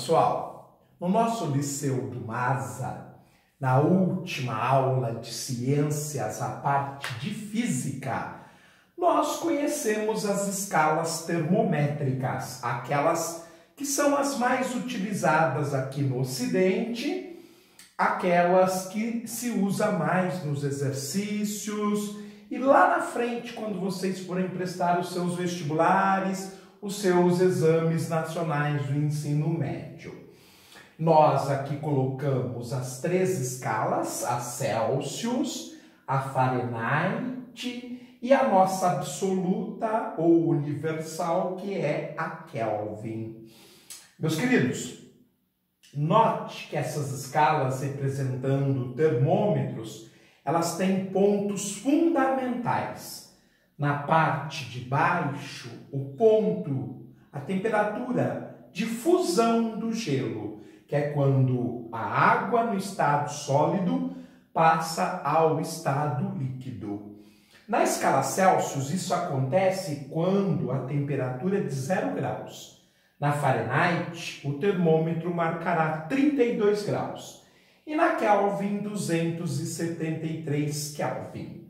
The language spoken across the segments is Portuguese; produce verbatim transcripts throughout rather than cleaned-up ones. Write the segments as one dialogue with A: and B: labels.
A: Pessoal, no nosso Liceu do Masa, na última aula de ciências, a parte de física, nós conhecemos as escalas termométricas, aquelas que são as mais utilizadas aqui no Ocidente, aquelas que se usa mais nos exercícios e lá na frente, quando vocês forem prestar os seus vestibulares, os seus exames nacionais do ensino médio. Nós aqui colocamos as três escalas, a Celsius, a Fahrenheit e a nossa absoluta ou universal, que é a Kelvin. Meus queridos, note que essas escalas representando termômetros, elas têm pontos fundamentais. Na parte de baixo, o ponto, a temperatura de fusão do gelo, que é quando a água no estado sólido passa ao estado líquido. Na escala Celsius, isso acontece quando a temperatura é de zero graus. Na Fahrenheit, o termômetro marcará trinta e dois graus. E na Kelvin, duzentos e setenta e três Kelvin.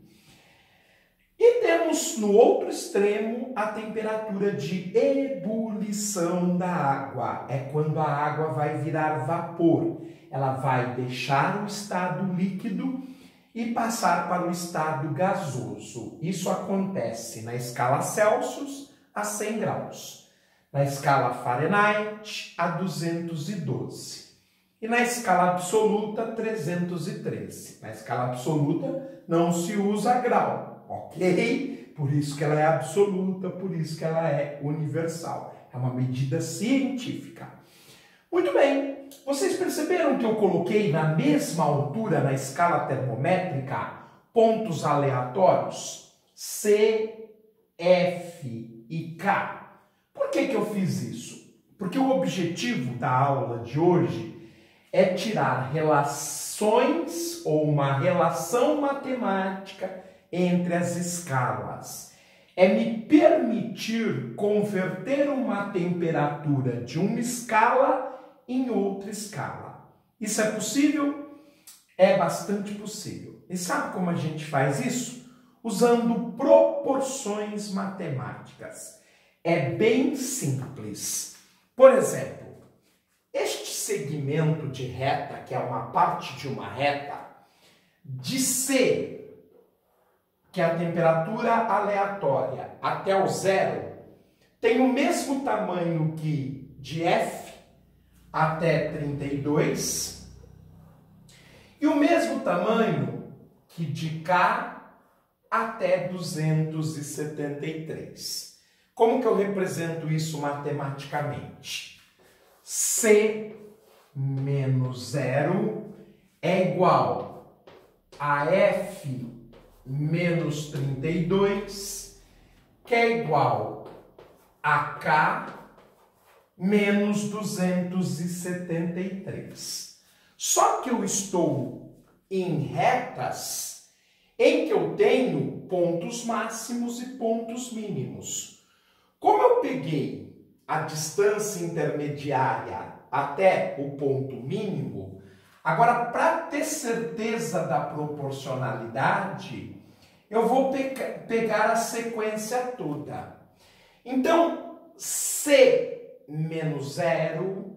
A: E temos no outro extremo a temperatura de ebulição da água. É quando a água vai virar vapor. Ela vai deixar o estado líquido e passar para o estado gasoso. Isso acontece na escala Celsius a cem graus. Na escala Fahrenheit a duzentos e doze. E na escala absoluta trezentos e treze. Na escala absoluta não se usa grau. Ok? Por isso que ela é absoluta, por isso que ela é universal. É uma medida científica. Muito bem, vocês perceberam que eu coloquei na mesma altura na escala termométrica pontos aleatórios? C, F e K. Por que que eu fiz isso? Porque o objetivo da aula de hoje é tirar relações ou uma relação matemática entre as escalas. É me permitir converter uma temperatura de uma escala em outra escala. Isso é possível? É bastante possível. E sabe como a gente faz isso? Usando proporções matemáticas. É bem simples. Por exemplo, este segmento de reta, que é uma parte de uma reta, de C, que é a temperatura aleatória, até o zero, tem o mesmo tamanho que de F até trinta e dois e o mesmo tamanho que de K até duzentos e setenta e três. Como que eu represento isso matematicamente? C menos zero é igual a F menos trinta e dois, que é igual a K menos duzentos e setenta e três. Só que eu estou em retas em que eu tenho pontos máximos e pontos mínimos. Como eu peguei a distância intermediária até o ponto mínimo, agora, para ter certeza da proporcionalidade, eu vou pe pegar a sequência toda. Então, C menos zero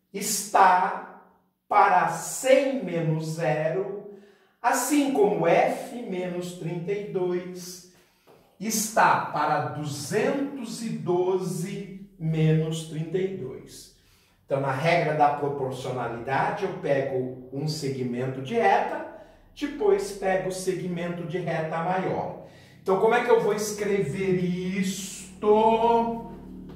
A: está para cem menos zero, assim como F menos trinta e dois está para duzentos e doze menos trinta e dois. Então, na regra da proporcionalidade, eu pego um segmento de reta, depois pego o segmento de reta maior. Então, como é que eu vou escrever isto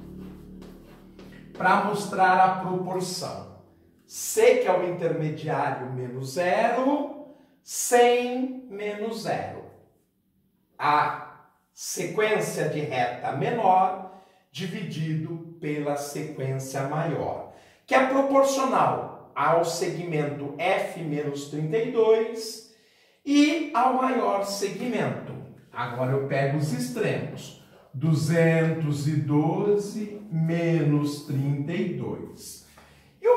A: para mostrar a proporção? C, que é o intermediário, menos zero, cem menos zero. A sequência de reta menor dividido pela sequência maior, que é proporcional ao segmento F menos trinta e dois e ao maior segmento. Agora eu pego os extremos. duzentos e doze menos trinta e dois. E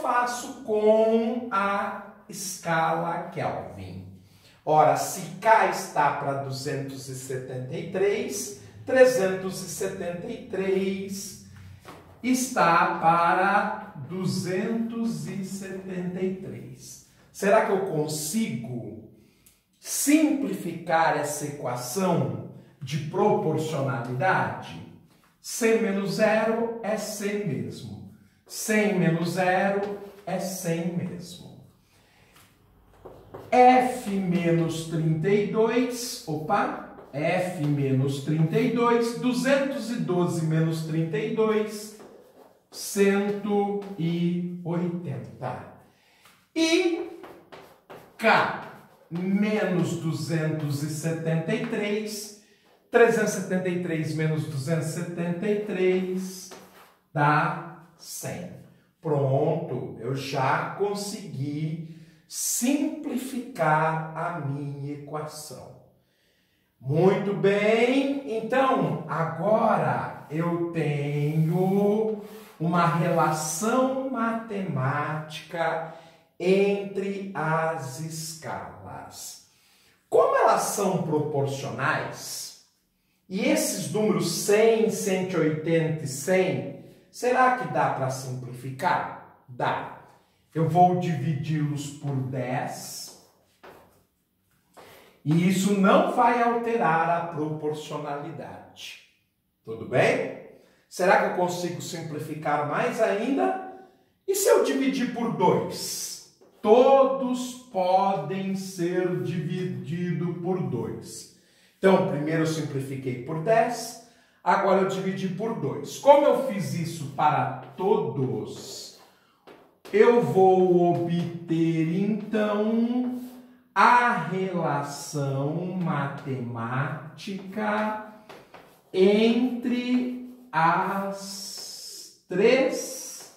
A: faço com a escala Kelvin. Ora, se K está para duzentos e setenta e três, trezentos e setenta e três está para duzentos e setenta e três. Será que eu consigo simplificar essa equação de proporcionalidade? cem menos zero é cem mesmo. cem menos zero é cem mesmo. F menos trinta e dois, opa, F menos trinta e dois, duzentos e doze menos trinta e dois, cento e oitenta. E K menos duzentos e setenta e três, trezentos e setenta e três menos duzentos e setenta e três dá cem. Pronto, eu já consegui simplificar a minha equação. Muito bem, então agora eu tenho uma relação matemática entre as escalas. Como elas são proporcionais, e esses números cem, cento e oitenta e cem, será que dá para simplificar? Dá. Eu vou dividi-los por dez. E isso não vai alterar a proporcionalidade. Tudo bem? Será que eu consigo simplificar mais ainda? E se eu dividir por dois? Todos podem ser divididos por dois. Então, primeiro eu simplifiquei por dez, agora eu dividi por dois. Como eu fiz isso para todos, eu vou obter, então, a relação matemática entre as três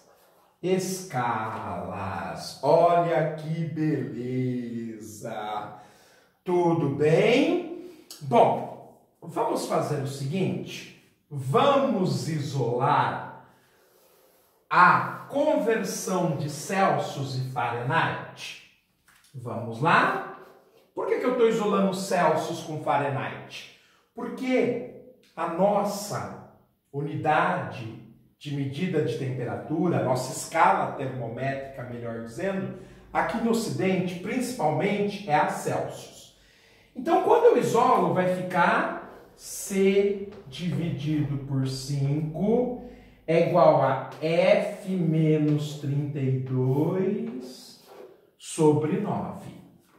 A: escalas. Olha que beleza! Tudo bem? Bom, vamos fazer o seguinte. Vamos isolar a conversão de Celsius e Fahrenheit. Vamos lá? Por que que eu estou isolando Celsius com Fahrenheit? Porque a nossa unidade de medida de temperatura, a nossa escala termométrica, melhor dizendo, aqui no Ocidente, principalmente, é a Celsius. Então, quando eu isolo, vai ficar C dividido por cinco é igual a F menos trinta e dois sobre nove.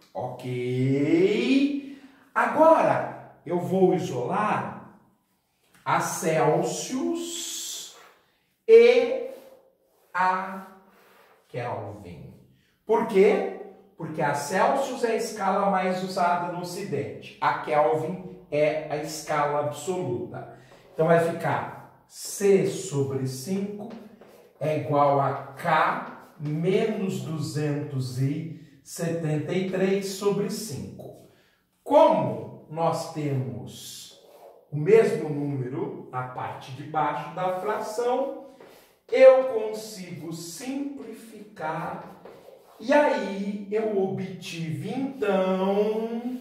A: Ok? Agora, eu vou isolar a Celsius e a Kelvin. Por quê? Porque a Celsius é a escala mais usada no Ocidente. A Kelvin é a escala absoluta. Então, vai ficar C sobre cinco é igual a K menos duzentos e setenta e três sobre cinco. Como nós temos o mesmo número na parte de baixo da fração, eu consigo simplificar. E aí eu obtive, então,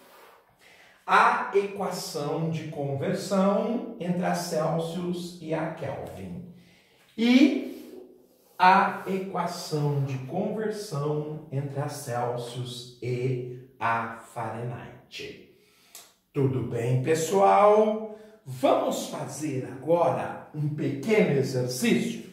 A: a equação de conversão entre a Celsius e a Kelvin. E a equação de conversão entre a Celsius e a Fahrenheit. Tudo bem, pessoal? Vamos fazer agora um pequeno exercício?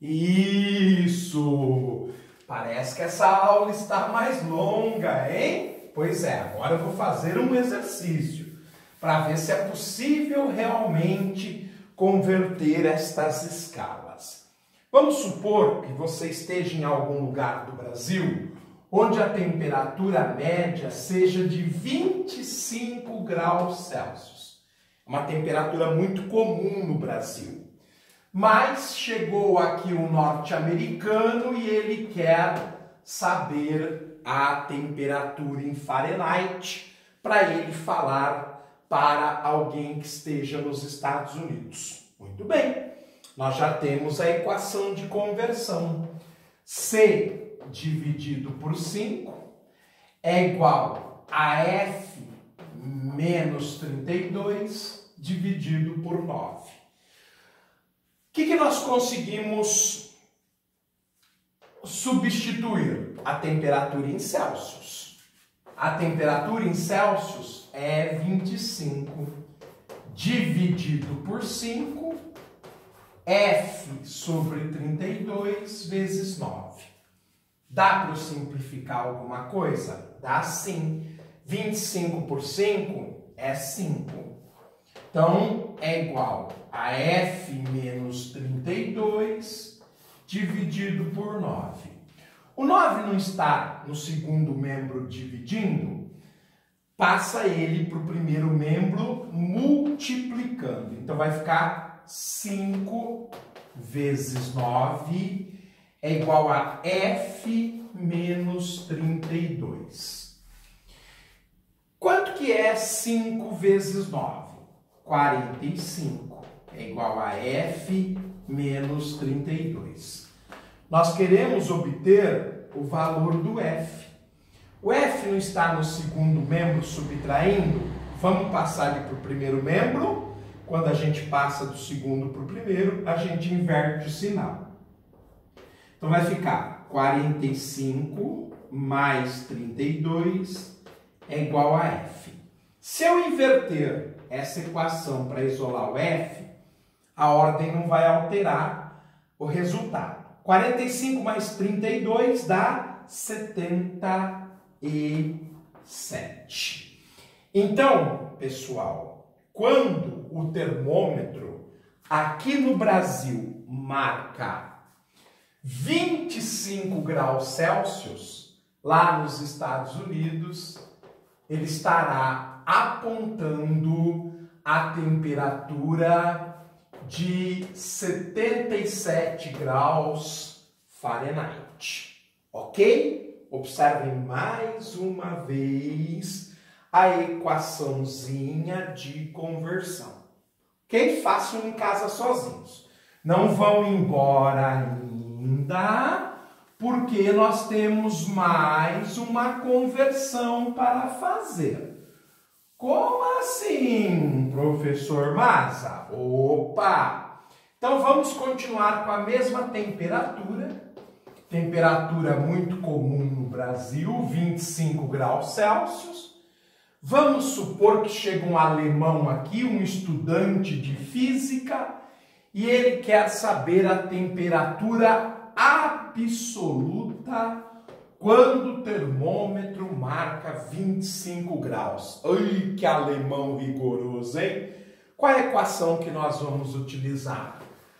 A: Isso! Parece que essa aula está mais longa, hein? Pois é, agora eu vou fazer um exercício para ver se é possível realmente converter estas escalas. Vamos supor que você esteja em algum lugar do Brasil onde a temperatura média seja de vinte e cinco graus Celsius. Uma temperatura muito comum no Brasil. Mas chegou aqui um norte-americano e ele quer saber a temperatura em Fahrenheit para ele falar para alguém que esteja nos Estados Unidos. Muito bem, nós já temos a equação de conversão. C dividido por cinco é igual a F menos trinta e dois dividido por nove. O que, que nós conseguimos substituir? A temperatura em Celsius. A temperatura em Celsius é vinte e cinco dividido por cinco, F sobre trinta e dois vezes nove. Dá para eu simplificar alguma coisa? Dá sim. vinte e cinco por cinco é cinco. Então, é igual a F menos trinta e dois dividido por nove. O nove não está no segundo membro dividindo, passa ele para o primeiro membro multiplicando. Então, vai ficar cinco vezes nove é igual a F menos trinta e dois. Quanto que é cinco vezes nove? quarenta e cinco. É igual a F menos trinta e dois. Nós queremos obter o valor do F. O F não está no segundo membro subtraindo? Vamos passar ele para o primeiro membro. Quando a gente passa do segundo para o primeiro, a gente inverte o sinal. Então vai ficar quarenta e cinco mais trinta e dois é igual a F. Se eu inverter essa equação para isolar o F, a ordem não vai alterar o resultado. quarenta e cinco mais trinta e dois dá setenta e sete. Então, pessoal, quando o termômetro aqui no Brasil marca vinte e cinco graus Celsius, lá nos Estados Unidos, ele estará apontando a temperatura de setenta e sete graus Fahrenheit. Ok? Observem mais uma vez a equaçãozinha de conversão. Ok? Façam em casa sozinhos. Não vão embora ainda, porque nós temos mais uma conversão para fazer. Como assim, professor Maza? Opa! Então vamos continuar com a mesma temperatura. Temperatura muito comum no Brasil, vinte e cinco graus Celsius. Vamos supor que chega um alemão aqui, um estudante de física, e ele quer saber a temperatura absoluta quando o termômetro marca vinte e cinco graus. Ai, que alemão rigoroso, hein? Qual é a equação que nós vamos utilizar?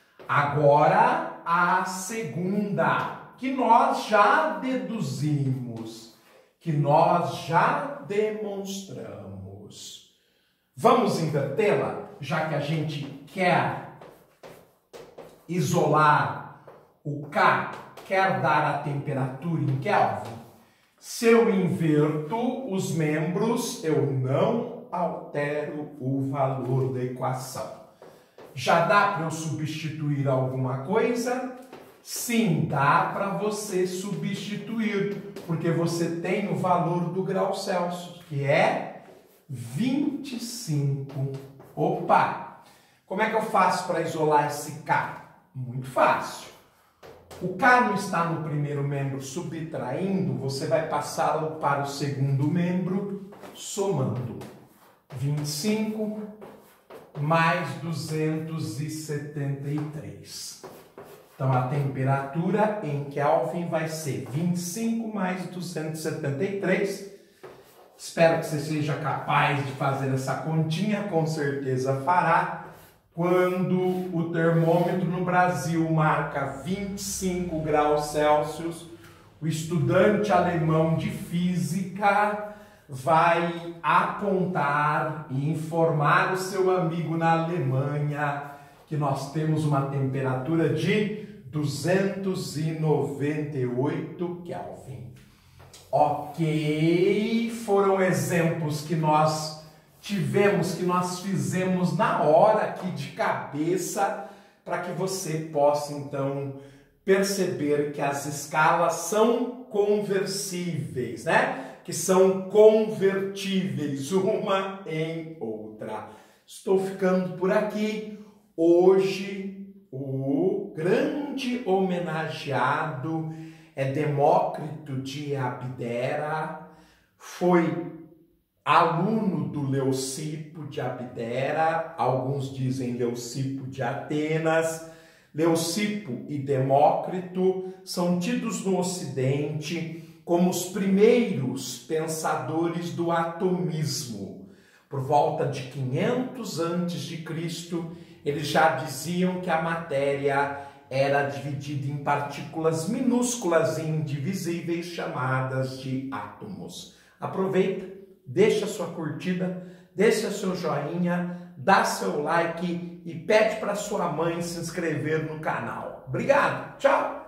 A: Agora, a segunda, que nós já deduzimos, que nós já demonstramos. Vamos invertê-la, já que a gente quer isolar o K, quer dar a temperatura em Kelvin. Se eu inverto os membros, eu não altero o valor da equação. Já dá para eu substituir alguma coisa? Sim, dá para você substituir, porque você tem o valor do grau Celsius, que é vinte e cinco. Opa! Como é que eu faço para isolar esse K? Muito fácil. O K não está no primeiro membro subtraindo, você vai passá-lo para o segundo membro somando. vinte e cinco mais duzentos e setenta e três. Então, a temperatura em Kelvin vai ser vinte e cinco mais duzentos e setenta e três. Espero que você seja capaz de fazer essa continha, com certeza fará. Quando o termômetro no Brasil marca vinte e cinco graus Celsius, o estudante alemão de física vai apontar e informar o seu amigo na Alemanha que nós temos uma temperatura de duzentos e noventa e oito Kelvin. Ok, foram exemplos que nós tivemos, que nós fizemos na hora aqui de cabeça, para que você possa então perceber que as escalas são conversíveis, né? Que são convertíveis uma em outra. Estou ficando por aqui. Hoje, o grande homenageado é Demócrito de Abdera, foi aluno do Leucipo de Abdera, alguns dizem Leucipo de Atenas. Leucipo e Demócrito são tidos no Ocidente como os primeiros pensadores do atomismo. Por volta de quinhentos antes de Cristo, eles já diziam que a matéria era dividida em partículas minúsculas e indivisíveis chamadas de átomos. Aproveita, deixa sua curtida, deixa seu joinha, dá seu like e pede para sua mãe se inscrever no canal. Obrigado, tchau!